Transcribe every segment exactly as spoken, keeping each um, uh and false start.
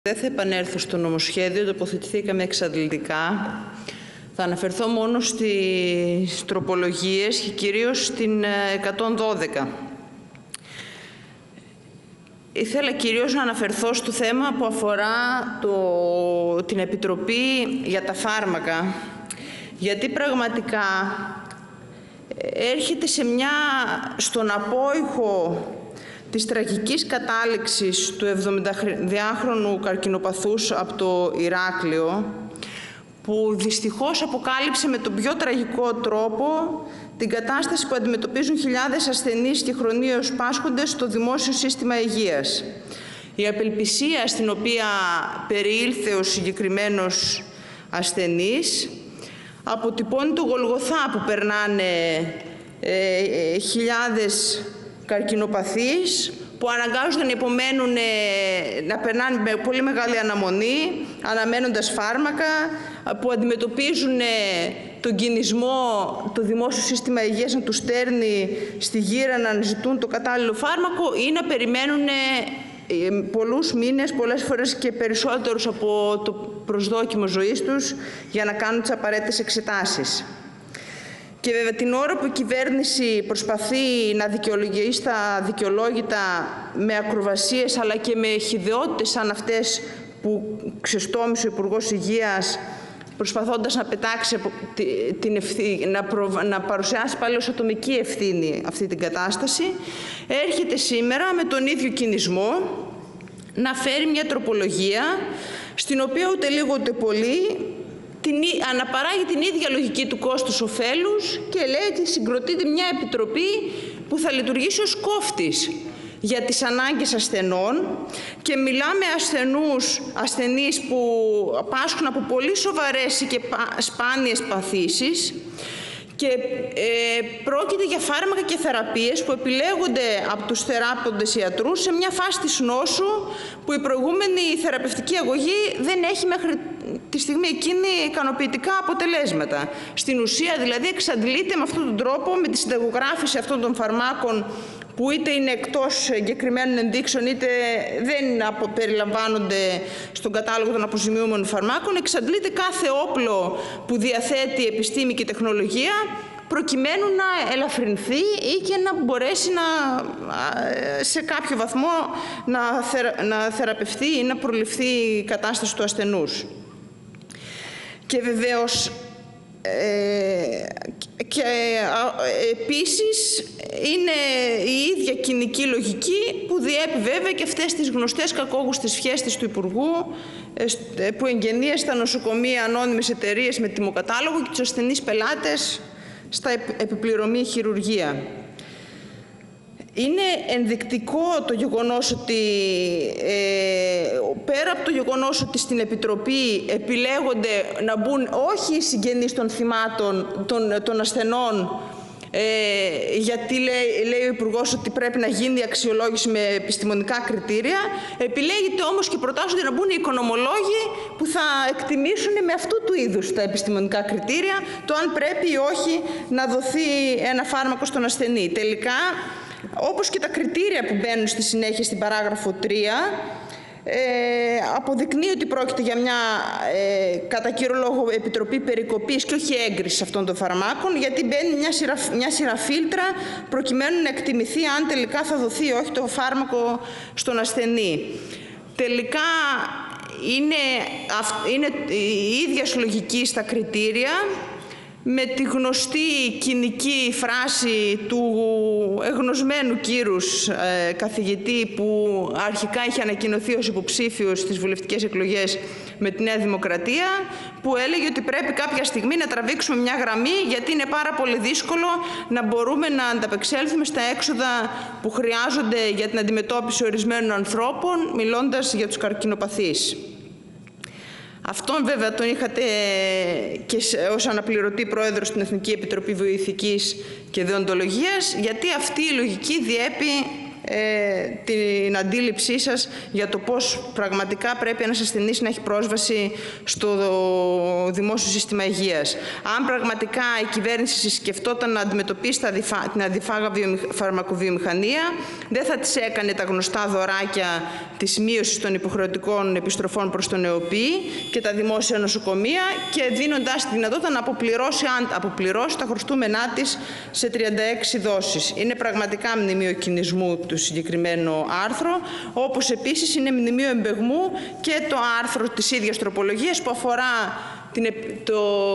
Δεν θα επανέλθω στο νομοσχέδιο, τοποθετηθήκαμε εξαντλητικά. Θα αναφερθώ μόνο στις τροπολογίες και κυρίως στην εκατόν δώδεκα. Ήθελα κυρίως να αναφερθώ στο θέμα που αφορά το, την Επιτροπή για τα φάρμακα, γιατί πραγματικά έρχεται σε μια, στον απόϊχο της τραγικής κατάληξης του εβδομηνταδυάχρονου καρκινοπαθούς από το Ηράκλειο, που δυστυχώς αποκάλυψε με τον πιο τραγικό τρόπο την κατάσταση που αντιμετωπίζουν χιλιάδες ασθενείς και χρονίως πάσχοντες στο δημόσιο σύστημα υγείας. Η απελπισία στην οποία περιήλθε ο συγκεκριμένος ασθενής αποτυπώνει το Γολγοθά που περνάνε ε, χιλιάδες καρκινοπαθείς, που αναγκάζονται να υπομένουν, να περνάνε με πολύ μεγάλη αναμονή, αναμένοντας φάρμακα, που αντιμετωπίζουν τον κινησμό, το δημόσιο σύστημα υγείας να τους στέρνει στη γύρα να αναζητούν το κατάλληλο φάρμακο ή να περιμένουν πολλούς μήνες, πολλές φορές και περισσότερους από το προσδόκιμο ζωής τους, για να κάνουν τις απαραίτητες εξετάσεις. Και βέβαια την ώρα που η κυβέρνηση προσπαθεί να δικαιολογήσει τα δικαιολόγητα με ακροβασίες αλλά και με χυδαιότητες σαν αυτές που ξεστόμησε ο Υπουργός Υγείας, προσπαθώντας να πετάξει την ευθύνη, να, προ, να παρουσιάσει πάλι ως ατομική ευθύνη αυτή την κατάσταση, έρχεται σήμερα με τον ίδιο κινησμό να φέρει μια τροπολογία στην οποία ούτε λίγο ούτε πολύ την, αναπαράγει την ίδια λογική του κόστους-οφέλους και λέει ότι συγκροτείται μια επιτροπή που θα λειτουργήσει ως κόφτης για τις ανάγκες ασθενών, και μιλάμε ασθενούς, ασθενείς που πάσχουν από πολύ σοβαρές και σπάνιες παθήσεις, και ε, πρόκειται για φάρμακα και θεραπείες που επιλέγονται από τους θεράποντες ιατρούς σε μια φάση της νόσου που η προηγούμενη θεραπευτική αγωγή δεν έχει μέχρι τη στιγμή εκείνη ικανοποιητικά αποτελέσματα. Στην ουσία δηλαδή εξαντλείται με αυτόν τον τρόπο, με τη συνταγογράφηση αυτών των φαρμάκων που είτε είναι εκτός συγκεκριμένων ενδείξεων είτε δεν περιλαμβάνονται στον κατάλογο των αποζημιούμενων φαρμάκων, εξαντλείται κάθε όπλο που διαθέτει η επιστήμη και η τεχνολογία προκειμένου να ελαφρυνθεί ή και να μπορέσει να, σε κάποιο βαθμό να, θερα, να θεραπευτεί ή να προληφθεί η κατάσταση του ασθενούς. Και βεβαίως Ε, και ε, επίσης είναι η ίδια κοινική λογική που διέπει βέβαια και αυτές τις γνωστές κακόγουστες φιέστες του Υπουργού ε, που εγγενεί στα νοσοκομεία ανώνυμες εταιρείες με τιμοκατάλογο και τους ασθενείς πελάτες στα επιπληρωμή χειρουργία. Είναι ενδεικτικό το γεγονός ότι ε, πέρα από το γεγονός ότι στην Επιτροπή επιλέγονται να μπουν όχι οι συγγενείς των θυμάτων, των, των ασθενών, ε, γιατί λέει, λέει ο Υπουργός ότι πρέπει να γίνει η αξιολόγηση με επιστημονικά κριτήρια, επιλέγεται όμως και προτάσσονται να μπουν οι οικονομολόγοι που θα εκτιμήσουν με αυτού του είδους τα επιστημονικά κριτήρια το αν πρέπει ή όχι να δοθεί ένα φάρμακο στον ασθενή. Τελικά, όπως και τα κριτήρια που μπαίνουν στη συνέχεια στην παράγραφο τρία, ε, αποδεικνύει ότι πρόκειται για μια ε, κατά κύριο λόγο επιτροπή περικοπής και όχι έγκρισης αυτών των φαρμάκων, γιατί μπαίνει μια σειρά, μια σειρά φίλτρα προκειμένου να εκτιμηθεί αν τελικά θα δοθεί ή όχι το φάρμακο στον ασθενή. Τελικά είναι, είναι η ίδια λογική στα κριτήρια, με τη γνωστή κοινική φράση του εγνωσμένου κύρους ε, καθηγητή που αρχικά είχε ανακοινωθεί ως υποψήφιος στις βουλευτικές εκλογές με τη Νέα Δημοκρατία, που έλεγε ότι πρέπει κάποια στιγμή να τραβήξουμε μια γραμμή γιατί είναι πάρα πολύ δύσκολο να μπορούμε να ανταπεξέλθουμε στα έξοδα που χρειάζονται για την αντιμετώπιση ορισμένων ανθρώπων, μιλώντας για τους καρκινοπαθείς. Αυτόν βέβαια τον είχατε και ως αναπληρωτή πρόεδρο στην Εθνική Επιτροπή Βιοειθικής και Δεοντολογίας, γιατί αυτή η λογική διέπει ε, την αντίληψή σας για το πώς πραγματικά πρέπει ένας ασθενής να έχει πρόσβαση στο δημόσιο σύστημα υγείας. Αν πραγματικά η κυβέρνηση σκεφτόταν να αντιμετωπίσει την αδιφάγα φαρμακοβιομηχανία, δεν θα της έκανε τα γνωστά δωράκια της μείωσης των υποχρεωτικών επιστροφών προς τον ΕΟΠΗ και τα δημόσια νοσοκομεία και δίνοντάς τη δυνατότητα να αποπληρώσει, αν αποπληρώσει τα χρωστούμενά της σε τριάντα έξι δόσεις. Είναι πραγματικά μνημείο κινησμού του συγκεκριμένο άρθρο, όπως επίσης είναι μνημείο εμπεγμού και το άρθρο της ίδιας τροπολογίας που αφορά την, το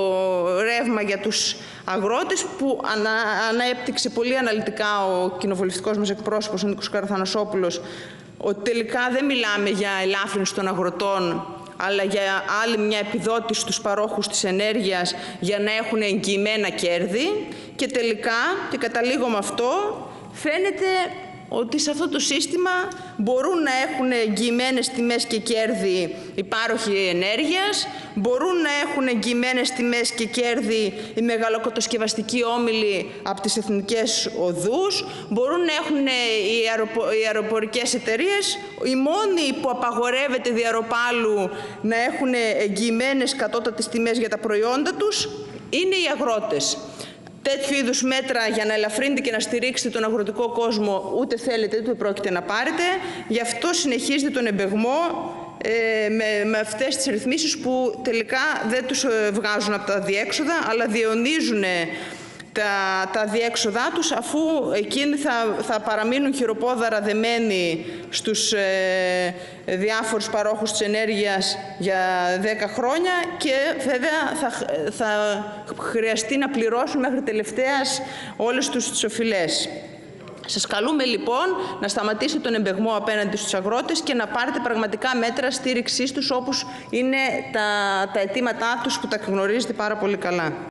ρεύμα για τους αγρότες, που ανα, ανέπτυξε πολύ αναλυτικά ο κοινοβουλευτικός μας εκπρόσωπος, ο Νίκος Καραθανασόπουλος, ότι τελικά δεν μιλάμε για ελάφρυνση των αγροτών, αλλά για άλλη μια επιδότηση στους παρόχους της ενέργειας για να έχουν εγγυημένα κέρδη. Και τελικά, και καταλήγω με αυτό, φαίνεται ότι σε αυτό το σύστημα μπορούν να έχουν εγγυημένες τιμές και κέρδη οι πάροχοι ενέργειας, μπορούν να έχουν εγγυημένες τιμές και κέρδη οι μεγαλοκατασκευαστικοί όμιλοι από τις εθνικές οδούς, μπορούν να έχουν οι, αεροπο, οι αεροπορικές εταιρείες, οι μόνοι που απαγορεύεται δι' αεροπάλου να έχουν εγγυημένες κατώτατες τιμές για τα προϊόντα τους είναι οι αγρότες. Τέτοιου είδους μέτρα για να ελαφρύνετε και να στηρίξετε τον αγροτικό κόσμο ούτε θέλετε ούτε πρόκειται να πάρετε. Γι' αυτό συνεχίζετε τον εμπεγμό ε, με, με αυτές τις ρυθμίσεις που τελικά δεν τους βγάζουν από τα διέξοδα, αλλά διαιωνίζουν τα, τα διέξοδά τους, αφού εκείνοι θα, θα παραμείνουν χειροπόδαρα δεμένοι στους ε, διάφορους παρόχους της ενέργειας για δέκα χρόνια και βέβαια θα, θα χρειαστεί να πληρώσουν μέχρι τελευταίας όλες τους τις οφειλές. Σας καλούμε λοιπόν να σταματήσετε τον εμπεγμό απέναντι στους αγρότες και να πάρετε πραγματικά μέτρα στήριξής τους, όπως είναι τα, τα αιτήματά τους που τα γνωρίζετε πάρα πολύ καλά.